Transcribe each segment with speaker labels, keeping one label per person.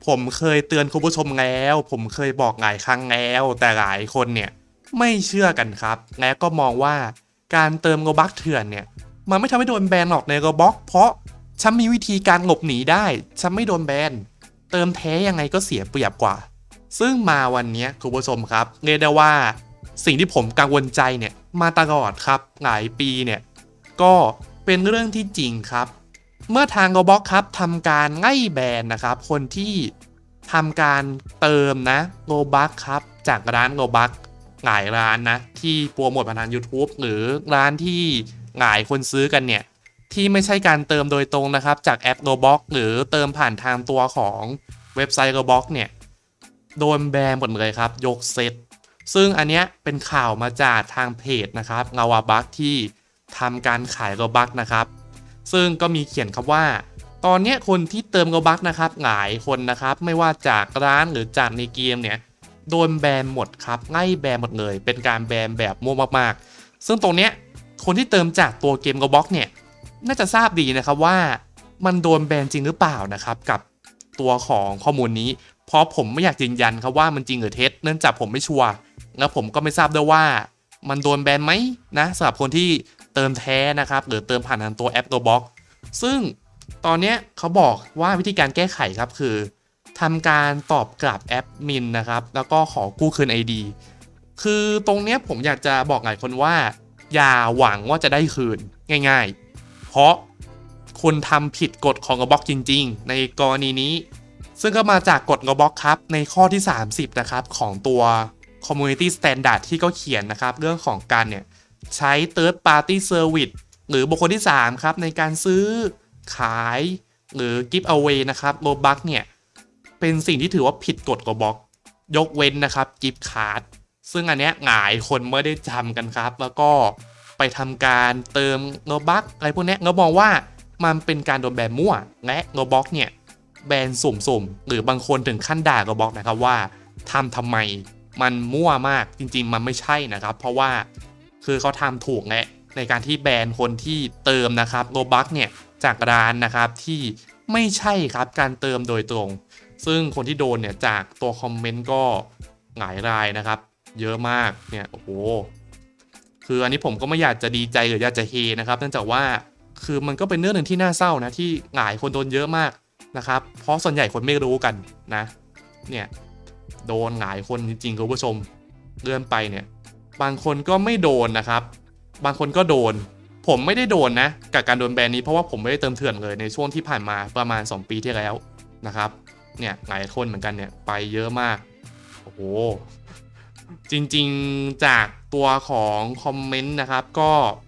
Speaker 1: ผมเคยเตือนคุณผู้ชมแล้วผมเคยบอกหลายครั้งแล้วแต่หลายคนเนี่ยไม่เชื่อกันครับและก็มองว่าการเติมโลบัคเถื่อนเนี่ยมันไม่ทำให้โดนแบนหรอกในโลบ็อกเพราะฉันมีวิธีการหลบหนีได้ฉันไม่โดนแบนเติมแท้ยังไงก็เสียเปรียบกว่าซึ่งมาวันนี้คุณผู้ชมครับเรียกได้ว่าสิ่งที่ผมกังวลใจเนี่ยมาตลอดครับหลายปีเนี่ยก็เป็นเรื่องที่จริงครับเมื่อทาง Roblox ครับทำการไล่แบนนะครับคนที่ทำการเติมนะ Robux ครับจากร้าน Robux หลายร้านนะที่โปรโมทผ่านทาง YouTube หรือร้านที่หลายคนซื้อกันเนี่ยที่ไม่ใช่การเติมโดยตรงนะครับจากแอป Roblox หรือเติมผ่านทางตัวของเว็บไซต์ Roblox เนี่ยโดนแบนหมดเลยครับยกเซตซึ่งอันเนี้ยเป็นข่าวมาจากทางเพจนะครับลาวาบัคที่ทำการขาย Robux นะครับซึ่งก็มีเขียนครับว่าตอนนี้คนที่เติมโลบัคนะครับหลายคนนะครับไม่ว่าจากร้านหรือจากในเกมเนี่ยโดนแบนหมดครับไล่แบนหมดเลยเป็นการแบนแบบมั่วมากๆซึ่งตรงเนี้ยคนที่เติมจากตัวเกมโลบ็อกเนี่ยน่าจะทราบดีนะครับว่ามันโดนแบนจริงหรือเปล่านะครับกับตัวของข้อมูลนี้เพราะผมไม่อยากยืนยันครับว่ามันจริงหรือเท็จเนื่องจากผมไม่ชัวร์แล้วผมก็ไม่ทราบด้วยว่ามันโดนแบนไหมนะสำหรับคนที่เติมแท้นะครับหรือเติมผ่านทางตัวแอป Roblox ซึ่งตอนนี้เขาบอกว่าวิธีการแก้ไขครับคือทำการตอบกลับแอดมินนะครับแล้วก็ขอกู้คืน ID คือตรงนี้ผมอยากจะบอกหลายคนว่าอย่าหวังว่าจะได้คืนง่ายๆเพราะคุณทำผิดกฎของ Roblox จริงๆในกรณีนี้ซึ่งก็มาจากกฎ Roblox ครับในข้อที่30นะครับของตัว Community Standard ที่ก็เขียนนะครับเรื่องของการเนี่ยใช้ Third Party Service หรือบุคคลที่3ครับในการซื้อขายหรือ Give Away นะครับ Robux เนี่ยเป็นสิ่งที่ถือว่าผิดกฎ Roblox ยกเว้นนะครับ Gift Card ซึ่งอันเนี้ยหลายคนไม่ได้จำกันครับแล้วก็ไปทำการเติม Robux อะไรพวกนี้เรามองว่ามันเป็นการโดนแบนมั่วและ Roblox เนี่ยแบนสุ่มๆหรือบางคนถึงขั้นด่า Roblox นะครับว่าทำไมมันมั่วมากจริงๆมันไม่ใช่นะครับเพราะว่าคือเขาทำถูกและในการที่แบนคนที่เติมนะครับโลบัคเนี่ยจากร้านนะครับที่ไม่ใช่ครับการเติมโดยตรงซึ่งคนที่โดนเนี่ยจากตัวคอมเมนต์ก็หลายรายนะครับเยอะมากเนี่ยโอ้โหคืออันนี้ผมก็ไม่อยากจะดีใจหรืออยากจะเฮนะครับเนื่องจากว่าคือมันก็เป็นเรื่องหนึ่งที่น่าเศร้านะที่หลายคนโดนเยอะมากนะครับเพราะส่วนใหญ่คนไม่รู้กันนะเนี่ยโดนหลายคนจริงๆคุณผู้ชมเลื่อนไปเนี่ยบางคนก็ไม่โดนนะครับบางคนก็โดนผมไม่ได้โดนนะกับการโดนแบนนี้เพราะว่าผมไม่ได้เติมเถื่อนเลยในช่วงที่ผ่านมาประมาณ2ปีที่แล้วนะครับเนี่ยหลายคนเหมือนกันเนี่ยไปเยอะมากโอ้โหจริงๆจากตัวของคอมเมนต์นะครับก็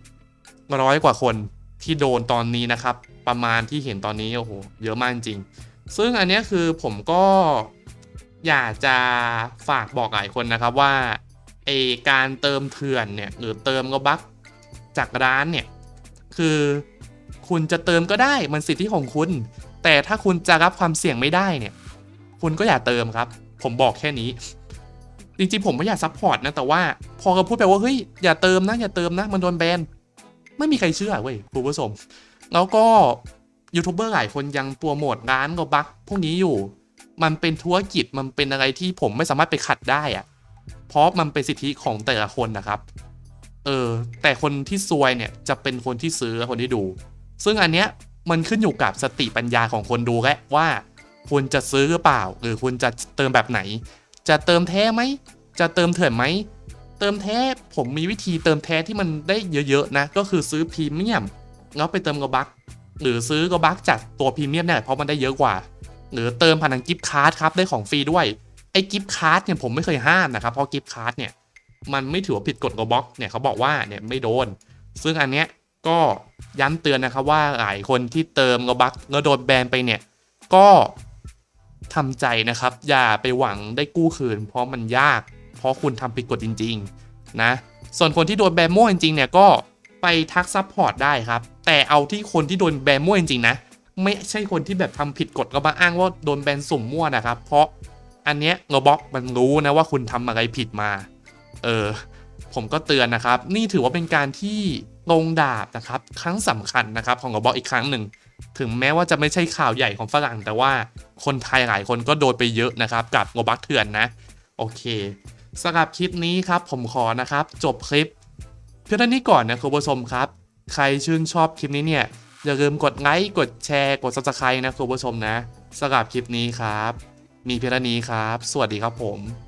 Speaker 1: 100 กว่าคนที่โดนตอนนี้นะครับประมาณที่เห็นตอนนี้โอ้โหเยอะมากจริงซึ่งอันนี้คือผมก็อยากจะฝากบอกหลายคนนะครับว่าการเติมเถื่อนเนี่ยหรือเติมRobuxจากร้านเนี่ยคือคุณจะเติมก็ได้มันสิทธิของคุณแต่ถ้าคุณจะรับความเสี่ยงไม่ได้เนี่ยคุณก็อย่าเติมครับผมบอกแค่นี้จริงๆผมไม่อยากซัพพอร์ตนะแต่ว่าพอเขาพูดไปว่าเฮ้ยอย่าเติมนะอย่าเติมนะมันโดนแบนไม่มีใครเชื่อเว้ยคุณผู้ชมแล้วก็ยูทูบเบอร์หลายคนยังโปรโมทร้านRobuxพวกนี้อยู่มันเป็นธุรกิจมันเป็นอะไรที่ผมไม่สามารถไปขัดได้อะเพราะมันเป็นสิทธิของแต่ละคนนะครับแต่คนที่ซวยเนี่ยจะเป็นคนที่ซื้อและคนที่ดูซึ่งอันเนี้ยมันขึ้นอยู่กับสติปัญญาของคนดูและว่าคุณจะซื้อหรือเปล่าหรือคุณจะเติมแบบไหนจะเติมแท้ไหมจะเติมเถื่อนไหมเติมแท้ผมมีวิธีเติมแท้ที่มันได้เยอะๆนะก็คือซื้อพรีเมียมแล้วไปเติมRobuxหรือซื้อRobuxจากตัวพรีเมียมเนี่ยเพราะมันได้เยอะกว่าหรือเติมผ่านทางกิฟต์การ์ดครับได้ของฟรีด้วยไอ้กิฟต์การ์ดเนี่ยผมไม่เคยห้ามนะครับเพราะกิฟต์การ์ดเนี่ยมันไม่ถือว่าผิดกฎRobloxเนี่ยเขาบอกว่าเนี่ยไม่โดนซึ่งอันเนี้ยก็ย้ำเตือนนะครับว่าหลายคนที่เติมRobuxแล้วโดนแบนไปเนี่ยก็ทำใจนะครับอย่าไปหวังได้กู้คืนเพราะมันยากเพราะคุณทำผิดกฎจริงๆนะส่วนคนที่โดนแบนมั่วจริงๆเนี่ยก็ไปทักซัพพอร์ตได้ครับแต่เอาที่คนที่โดนแบนมั่วจริงๆนะไม่ใช่คนที่แบบทำผิดกฎก็มาอ้างว่าโดนแบนสุ่มมั่วนะครับเพราะอันเนี้ยRobloxมันรู้นะว่าคุณทำอะไรผิดมาผมก็เตือนนะครับนี่ถือว่าเป็นการที่ลงดาบนะครับครั้งสำคัญนะครับของRobloxอีกครั้งหนึ่งถึงแม้ว่าจะไม่ใช่ข่าวใหญ่ของฝรั่งแต่ว่าคนไทยหลายคนก็โดนไปเยอะนะครับกับโงบัคเถื่อนนะโอเคสำหรับคลิปนี้ครับผมขอนะครับจบคลิปเพียงเท่านี้ก่อนนะคุณผู้ชมครับใครชื่นชอบคลิปนี้เนี่ยอย่าลืมกดไลค์กดแชร์กด Subscribe นะคุณผู้ชมนะสำหรับคลิปนี้ครับมีเพียงเท่านี้ครับสวัสดีครับผม